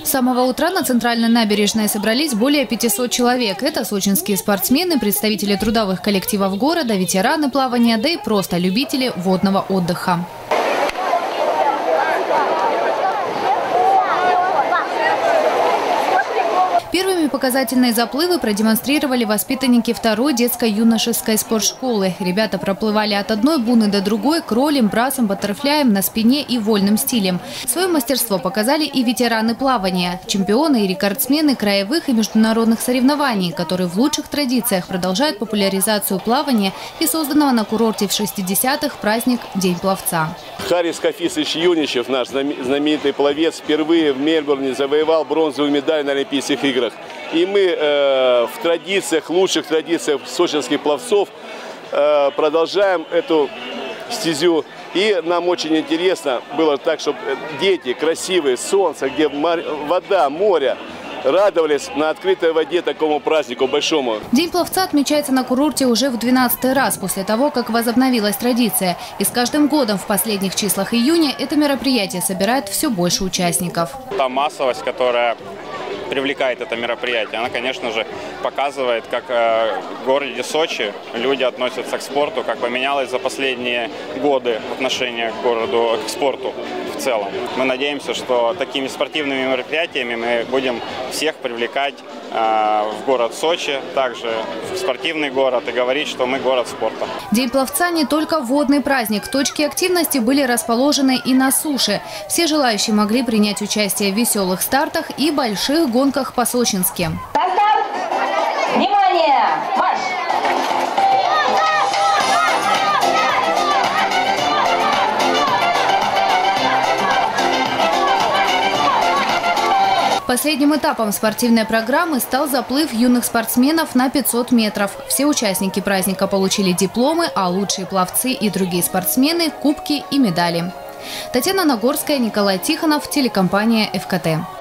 С самого утра на центральной набережной собрались более 500 человек. Это сочинские спортсмены, представители трудовых коллективов города, ветераны плавания, да и просто любители водного отдыха. Первыми показательные заплывы продемонстрировали воспитанники 2-й детско-юношеской спортшколы. Ребята проплывали от одной буны до другой кролем, брасом, баттерфляем, на спине и вольным стилем. Свое мастерство показали и ветераны плавания, чемпионы и рекордсмены краевых и международных соревнований, которые в лучших традициях продолжают популяризацию плавания и созданного на курорте в 60-х праздник День пловца. Харис Хафизович Юничев, наш знаменитый пловец, впервые в Мельбурне завоевал бронзовую медаль на Олимпийских играх. И мы в традициях, лучших традициях сочинских пловцов продолжаем эту стезю. И нам очень интересно было так, чтобы дети красивые, солнце, где вода, море, радовались на открытой воде такому празднику большому. День пловца отмечается на курорте уже в 12-й раз после того, как возобновилась традиция. И с каждым годом в последних числах июня это мероприятие собирает все больше участников. Та массовость, которая привлекает это мероприятие, она, конечно же, показывает, как в городе Сочи люди относятся к спорту, как поменялось за последние годы отношение к городу, к спорту в целом. Мы надеемся, что такими спортивными мероприятиями мы будем всех привлекать в город Сочи, также в спортивный город, и говорить, что мы город спорта. День пловца не только водный праздник. Точки активности были расположены и на суше. Все желающие могли принять участие в веселых стартах и больших гонках по-сочински. Внимание! Марш! Последним этапом спортивной программы стал заплыв юных спортсменов на 500 метров. Все участники праздника получили дипломы, а лучшие пловцы и другие спортсмены – кубки и медали. Татьяна Нагорская, Николай Тихонов, телекомпания ФКТ.